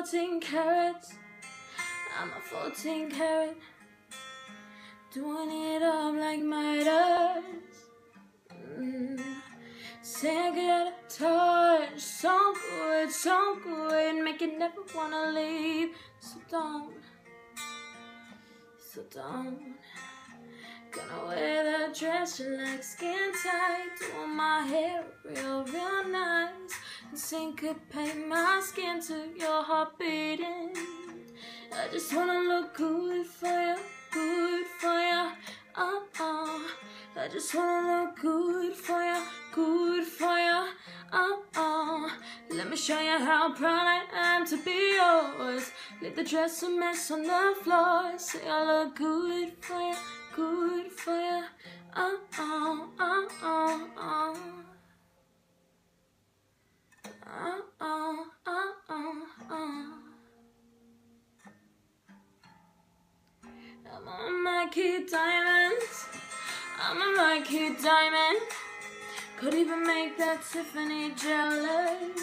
14 carats. I'm a 14 carat, doing it up like Midas. Say I got a touch, so good, make you never wanna leave. So don't. Gonna wear that dress you like, skin tight, doing my hair real nice, and syncopate my skin to your heart beating. I just wanna look good for you, I just wanna look good for you, Let me show you how proud I am to be yours. Leave the dress a mess on the floor. Say I look good for you, I'm on my key diamonds. I'm a my key diamond. Could even make that Tiffany jealous.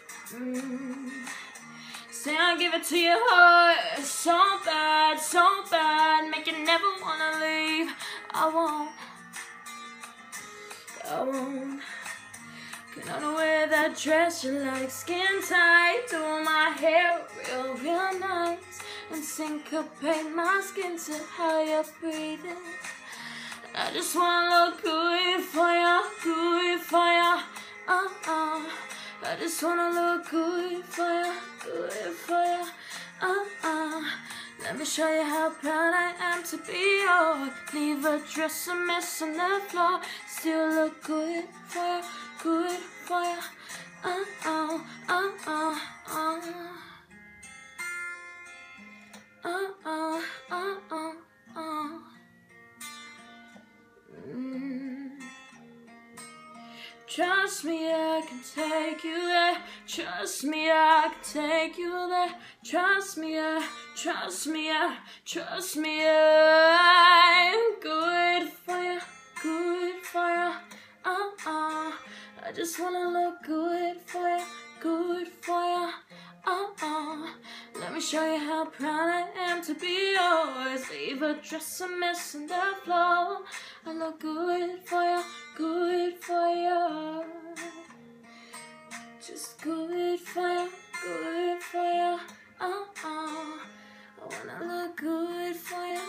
Say I'll give it to your heart, so bad, make you never wanna leave. I won't. Gonna wear that dress you like, skin tight, do my hair real nice, and syncopate my skin to how you're breathing. I just wanna look good for you, I just wanna look good for you, Let me show you how proud I am to be yours. Leave a dress a mess on the floor, still look good for you, Trust me, I can take you there. Trust me, I can take you there. Trust me, I'm good for you, I just wanna look good for you, Let me show you how proud I am to be yours. Leave a dress a mess on the floor. I look good for you, just good for you, I wanna look good for you,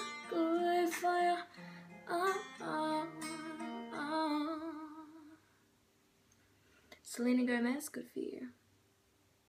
Selena Gomez, good for you.